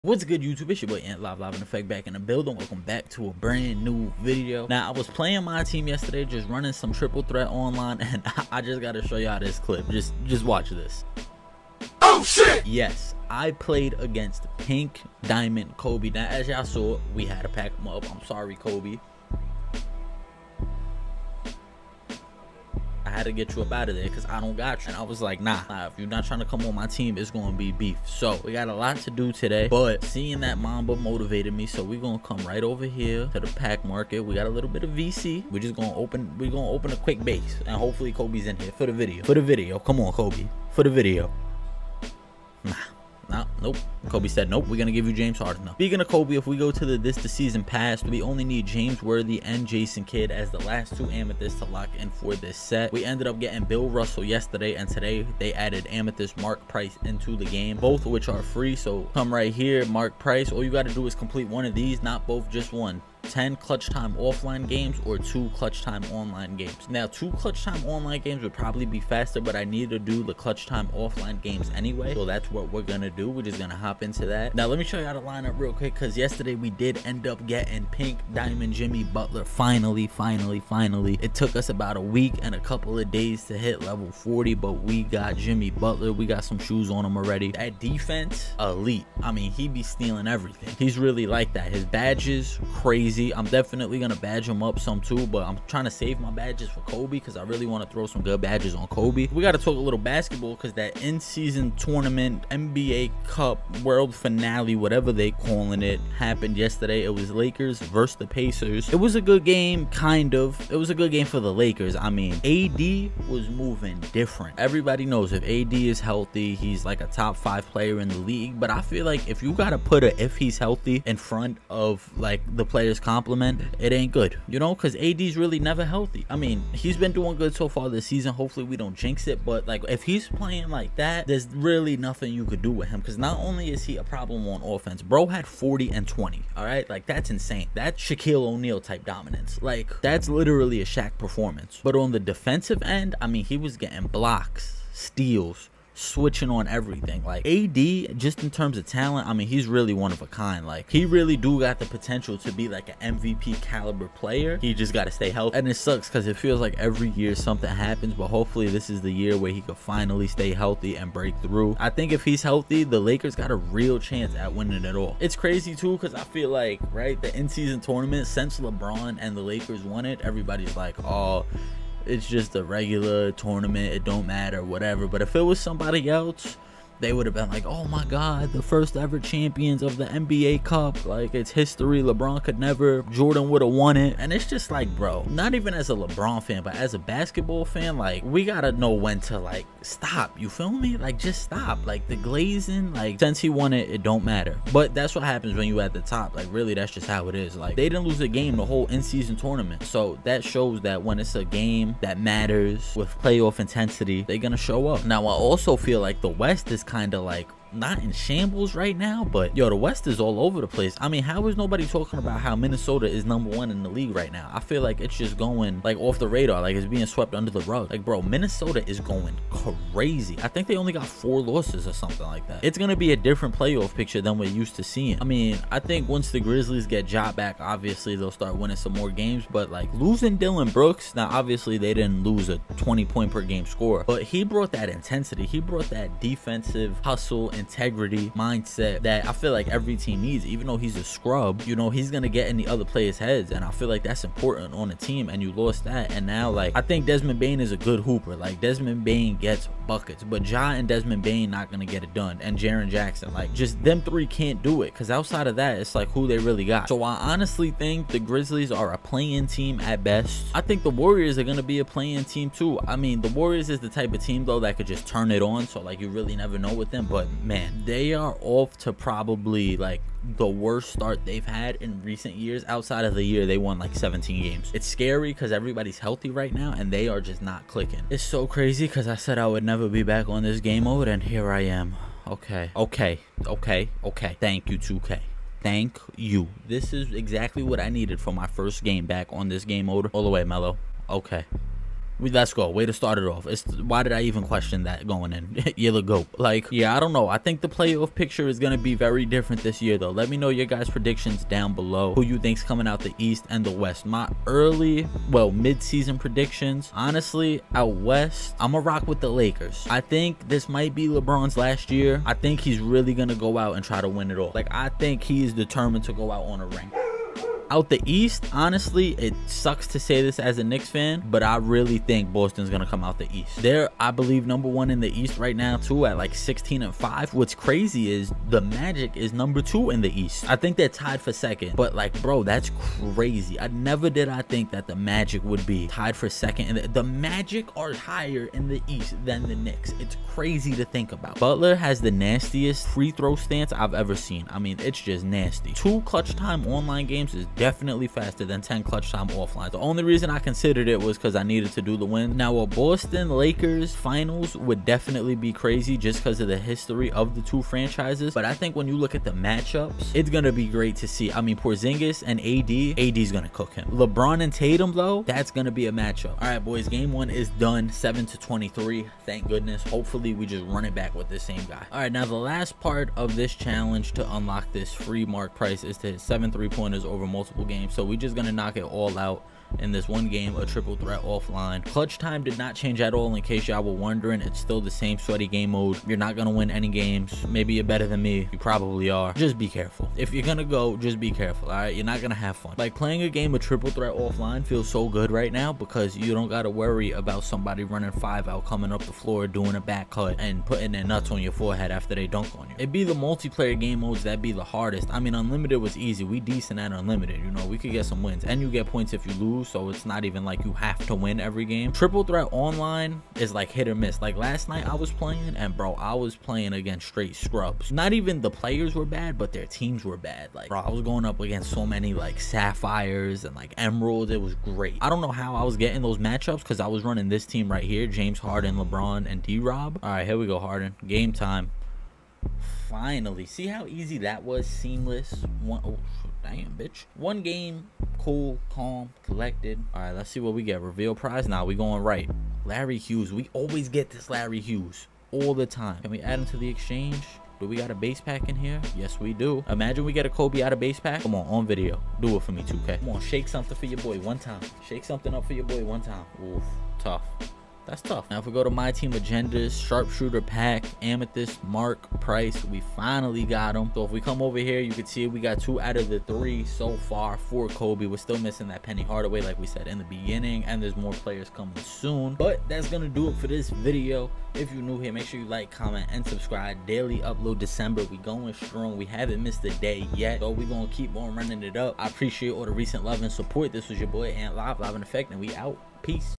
What's good, YouTube? It's your boy Ant Live in Effect back in the building. Welcome back to a brand new video. Now, I was playing my team yesterday, just running some triple threat online, and I just gotta show y'all this clip. Just watch this. Oh shit! Yes, I played against Pink Diamond Kobe. Now, as y'all saw, we had to pack him up. I'm sorry, Kobe. I had to get you up out of there because I don't got you. And I was like, nah, if you're not trying to come on my team, it's going to be beef. So we got a lot to do today, but seeing that Mamba motivated me. So we're going to come right over here to the pack market. We got a little bit of VC. We're just going to open a quick base, and hopefully Kobe's in here for the video. Come on, Kobe, for the video. Nope. Kobe said nope. We're gonna give you James Harden now. Speaking of Kobe, if we go to the season past, we only need James Worthy and Jason Kidd as the last two Amethysts to lock in for this set. We ended up getting Bill Russell yesterday, and today they added Amethyst Mark Price into the game, both of which are free. So come right here, Mark Price. All you got to do is complete one of these, not both, just one. 10 clutch time offline games or 2 clutch time online games. Now 2 clutch time online games would probably be faster, but I need to do the clutch time offline games anyway, so that's what we're gonna do. We're just gonna hop into that. Now let me show you how to line up real quick, because yesterday we did end up getting Pink Diamond Jimmy Butler. Finally it took us about a week and a couple of days to hit level 40, but we got Jimmy Butler. We got some shoes on him already. That defense, elite. I mean, he be stealing everything. He's really like that. His badges, crazy. I'm definitely gonna badge him up some too, but I'm trying to save my badges for Kobe because I really want to throw some good badges on Kobe. We got to talk a little basketball because that in-season tournament, NBA Cup, World Finale, whatever they calling it, happened yesterday. It was Lakers versus the Pacers. It was a good game, kind of. It was a good game for the Lakers. I mean, AD was moving different. Everybody knows if AD is healthy, he's like a top 5 player in the league, but I feel like if you got to put a if he's healthy in front of like the players compliment, it ain't good, you know, because AD's really never healthy. I mean, he's been doing good so far this season. Hopefully we don't jinx it, but like if he's playing like that, there's really nothing you could do with him, because not only is he a problem on offense, bro had 40 and 20. All right, like that's insane. That's Shaquille O'Neal type dominance. Like that's literally a Shaq performance. But on the defensive end, I mean, he was getting blocks, steals, switching on everything. Like AD, just in terms of talent, I mean, he's really one of a kind. Like he really do got the potential to be like an MVP caliber player. He just got to stay healthy, and it sucks because it feels like every year something happens, but hopefully this is the year where he could finally stay healthy and break through. I think if he's healthy, the Lakers got a real chance at winning it all. It's crazy too because I feel like, right, the in-season tournament, since LeBron and the Lakers won it, everybody's like, oh, it's just a regular tournament, it don't matter, whatever. But if it was somebody else, they would have been like, oh my god, the first ever champions of the NBA Cup, like it's history, LeBron could never, Jordan would have won it. And it's just like, bro, not even as a LeBron fan, but as a basketball fan, like we gotta know when to like stop, you feel me? Like just stop. Like the glazing, like since he won it, it don't matter. But that's what happens when you at the top. Like really, that's just how it is. Like they didn't lose a game the whole in-season tournament, so that shows that when it's a game that matters with playoff intensity, they're gonna show up. Now I also feel like the West is kind of like not in shambles right now, but yo, the West is all over the place. I mean, how is nobody talking about how Minnesota is #1 in the league right now? I feel like it's just going like off the radar, like it's being swept under the rug. Like bro, Minnesota is going crazy. I think they only got 4 losses or something like that. It's gonna be a different playoff picture than we're used to seeing. I mean, I think once the Grizzlies get Ja back, obviously they'll start winning some more games, but like losing Dylan Brooks, now obviously they didn't lose a 20-point per game score, but he brought that intensity, he brought that defensive hustle, integrity, mindset that I feel like every team needs. Even though he's a scrub, you know, he's gonna get in the other players' heads, and I feel like that's important on a team, and you lost that. And now, like, I think Desmond Bane is a good hooper. Like Desmond Bane gets buckets, but Ja and Desmond Bane not gonna get it done, and Jaren Jackson, like just them 3 can't do it, because outside of that, it's like who they really got. So I honestly think the Grizzlies are a play-in team at best. I think the Warriors are gonna be a play-in team too. I mean, the Warriors is the type of team though that could just turn it on, so like you really never know with them. But man, they are off to probably like the worst start they've had in recent years. Outside of the year they won like 17 games. It's scary because everybody's healthy right now and they are just not clicking. It's so crazy because I said I would never be back on this game mode, and here I am. Okay. Thank you, 2K. Thank you. This is exactly what I needed for my first game back on this game mode. All the way, Mello. Okay. Let's go. Way to start it off. Why did I even question that going in? You're the GOAT. Like, yeah, I don't know. I think the playoff picture is going to be very different this year, though. Let me know your guys' predictions down below. Who you think's coming out the East and the West. My early, well, mid-season predictions. Honestly, out West, I'm going to rock with the Lakers. I think this might be LeBron's last year. I think he's really going to go out and try to win it all. Like, I think he is determined to go out on a ring. Out the East, honestly, it sucks to say this as a Knicks fan, but I really think Boston's gonna come out the East. They're, I believe, #1 in the East right now too, at like 16-5. What's crazy is the Magic is #2 in the East. I think they're tied for second, but like, bro, that's crazy. I think that the Magic would be tied for second, and the Magic are higher in the East than the Knicks. It's crazy to think about. Butler has the nastiest free throw stance I've ever seen. I mean, it's just nasty. 2 clutch time online games is definitely faster than 10 clutch time offline. The only reason I considered it was because I needed to do the win. Now, a Boston Lakers finals would definitely be crazy just because of the history of the two franchises. But I think when you look at the matchups, it's going to be great to see. I mean, Porzingis and AD's going to cook him. LeBron and Tatum, though, that's going to be a matchup. All right, boys, game 1 is done. 7-23. Thank goodness. Hopefully, we just run it back with the same guy. All right, now the last part of this challenge to unlock this free mark price is to hit 7 3-pointers over multiple games. So we're just gonna knock it all out in this one game, a triple threat offline. Clutch time did not change at all, in case y'all were wondering. It's still the same sweaty game mode. You're not gonna win any games. Maybe you're better than me. You probably are. Just be careful. If you're gonna go, just be careful. All right, you're not gonna have fun. Like, playing a game of triple threat offline feels so good right now because you don't gotta worry about somebody running 5 out, coming up the floor, doing a back cut, and putting their nuts on your forehead after they dunk on you. It'd be the multiplayer game modes that be the hardest. I mean, unlimited was easy. We decent at unlimited. You know, we could get some wins, and you get points if you lose, so it's not even like you have to win every game. Triple threat online is like hit or miss. Like, last night I was playing, and bro, I was playing against straight scrubs. Not even the players were bad, but their teams were bad. Like, bro, I was going up against so many like sapphires and like emeralds. It was great. I don't know how I was getting those matchups because I was running this team right here: James Harden, LeBron, and D-Rob. All right, here we go. Harden, game time. Finally, see how easy that was? Seamless. Oh, damn, bitch. One game, cool, calm, collected. All right, let's see what we get. Reveal prize. Now we going right. Larry Hughes. We always get this Larry Hughes all the time. Can we add him to the exchange? Do we got a base pack in here? Yes, we do. Imagine we get a Kobe out of base pack. Come on video. Do it for me, 2K. Come on, shake something for your boy one time. Shake something up for your boy one time. Oof, tough. That's tough. Now, if we go to my team agendas, sharpshooter pack, amethyst, mark, price, we finally got them. So if we come over here, you can see we got 2 out of the 3 so far for Kobe. We're still missing that Penny Hardaway, like we said in the beginning, and there's more players coming soon. But that's gonna do it for this video. If you're new here, make sure you like, comment, and subscribe. Daily upload December. We going strong. We haven't missed a day yet, so we gonna keep on running it up. I appreciate all the recent love and support. This was your boy Ant Live in effect, and we out. Peace.